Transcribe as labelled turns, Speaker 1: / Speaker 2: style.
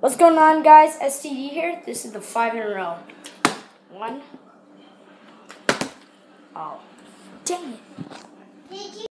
Speaker 1: What's going on, guys? STD here. This is the 5 in a row. 1. Oh, dang it.